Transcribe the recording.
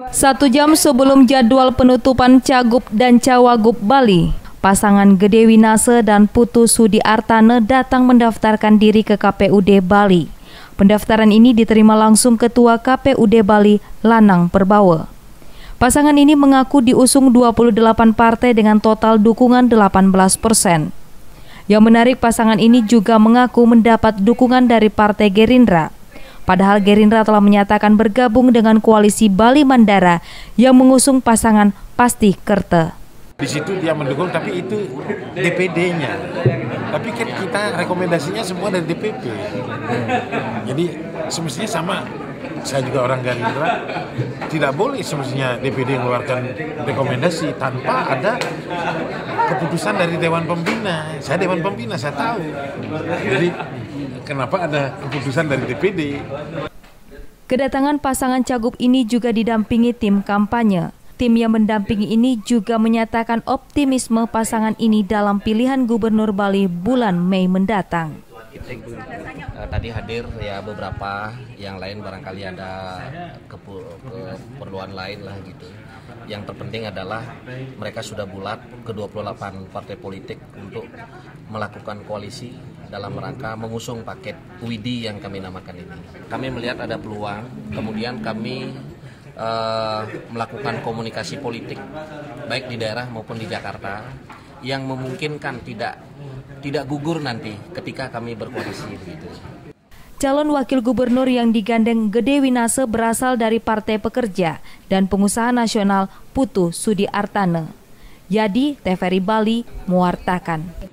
1 jam sebelum jadwal penutupan Cagup dan Cawagup Bali, pasangan Gede Winase dan Putu Sudiartane datang mendaftarkan diri ke KPUD Bali. Pendaftaran ini diterima langsung Ketua KPUD Bali, Lanang Perbawa. Pasangan ini mengaku diusung 28 partai dengan total dukungan 18%. Yang menarik, pasangan ini juga mengaku mendapat dukungan dari Partai Gerindra. Padahal Gerindra telah menyatakan bergabung dengan koalisi Bali Mandara yang mengusung pasangan Pasti Kerte. Di situ dia mendukung, tapi itu DPD-nya. Tapi kan kita rekomendasinya semua dari DPP. Jadi semestinya sama. Saya juga orang Gerindra, tidak boleh semestinya DPD mengeluarkan rekomendasi tanpa ada keputusan dari Dewan Pembina. Saya Dewan Pembina, saya tahu. Jadi kenapa ada keputusan dari DPD? Kedatangan pasangan Cagup ini juga didampingi tim kampanye. Tim yang mendampingi ini juga menyatakan optimisme pasangan ini dalam pilihan Gubernur Bali bulan Mei mendatang. Tadi hadir ya beberapa, yang lain barangkali ada keperluan lain lah gitu. Yang terpenting adalah mereka sudah bulat ke-28 partai politik untuk melakukan koalisi dalam rangka mengusung paket WIDI yang kami namakan ini. Kami melihat ada peluang, kemudian kami melakukan komunikasi politik baik di daerah maupun di Jakarta yang memungkinkan tidak gugur nanti ketika kami berkoalisi gitu. Calon wakil gubernur yang digandeng Gede Winase berasal dari Partai Pekerja dan Pengusaha Nasional Putu Sudiartane. Yadi, TVRI Bali, mewartakan.